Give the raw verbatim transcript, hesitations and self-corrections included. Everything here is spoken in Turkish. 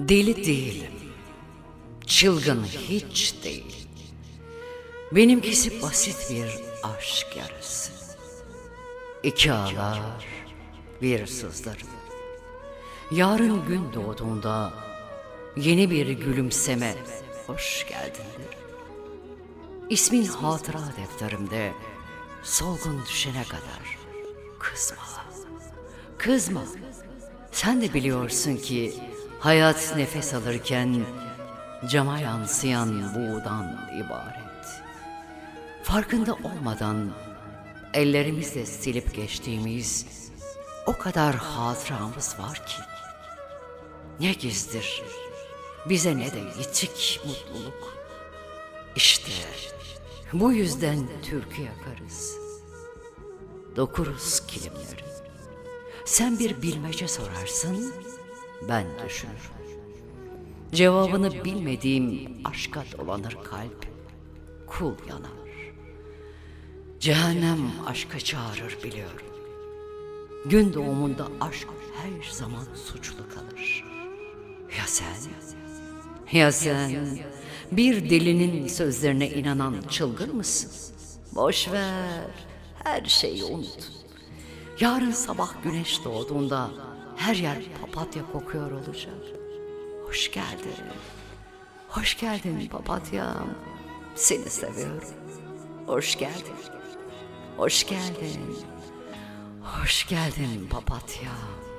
Deli değilim, çılgın hiç değil. Benimkisi basit bir aşk yarası. İki ağlar, bir sızlarım. Yarın gün doğduğunda yeni bir gülümseme hoş geldindir. İsmin hatıra defterimde solgun düşene kadar. Kızma, kızma. Sen de biliyorsun ki hayat nefes alırken cama yansıyan buğdan ibaret. Farkında olmadan ellerimizle silip geçtiğimiz o kadar hatıramız var ki. Ne gizdir bize ne de yitik mutluluk. İşte bu yüzden türkü yakarız. Dokuruz kilimleri. Sen bir bilmece sorarsın, ben düşünürüm. Cevabını bilmediğim aşka dolanır kalp, kul yanar. Cehennem aşka çağırır biliyorum. Gün doğumunda aşk her zaman suçlu kalır. Ya sen? Ya sen bir delinin sözlerine inanan çılgın mısın? Boş ver, her şeyi unut. Yarın sabah güneş doğduğunda her yer papatya kokuyor olacak. Hoş geldin. Hoş geldin papatyam. Seni seviyorum. Hoş geldin. Hoş geldin. Hoş geldin papatyam.